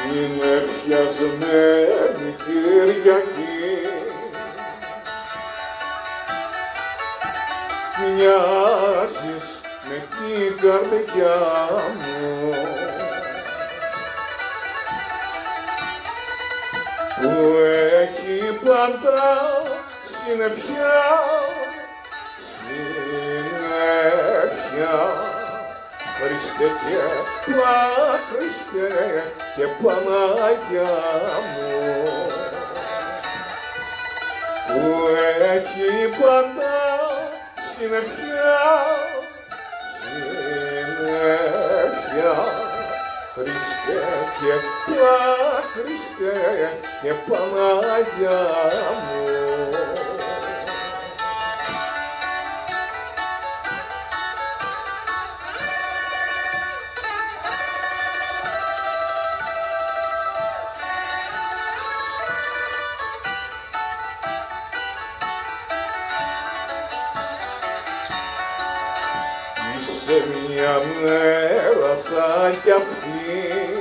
συνεφιασμένη Κυριακή, μοιάζεις με την καρδιά μου που έχει πάντα συννεφιά, συννεφιά. Χριστέ και Χριστέ και Παναγιά μου που έχει πάντα συννεφιά, συννεφιά. Χριστέ και Χριστέ και Παναγιά μου. Σε μια μέρα σαν κι αυτή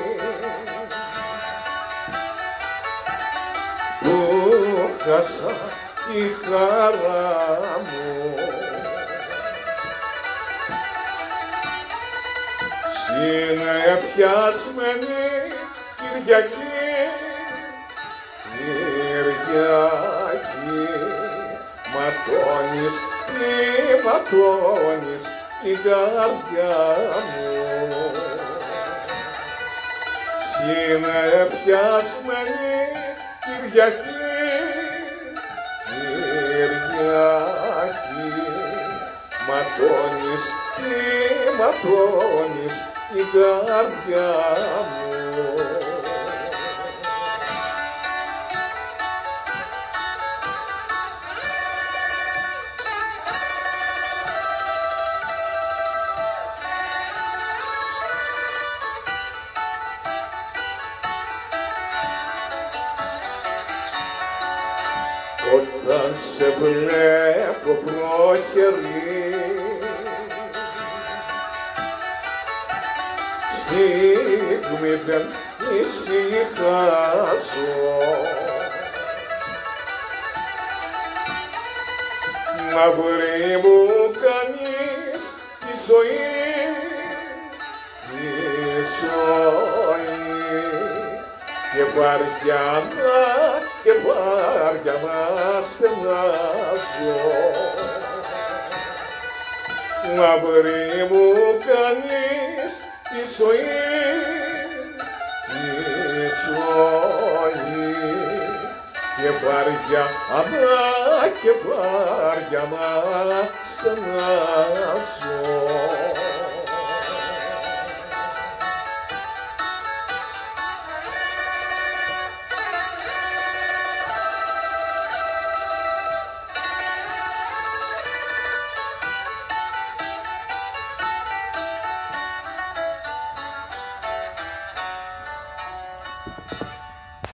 που χάσα τη χαρά μου, συνεφιασμένη Κυριακή, Κυριακή, ματώνεις, τι ματώνεις την καρδιά μου, συνεφιασμένη Κυριακή, Κυριακή, ματώνεις, τι ματώνεις την καρδιά μου. Όταν σε βλέπω προχερή στιγμή δεν ησυχάζω, μα βρει μου κανείς τη ζωή, τη ζωή και βαριά να στενάζω, να βρει μου κανείς τη ζωή, τη ζωή και βαριά να στενάζω.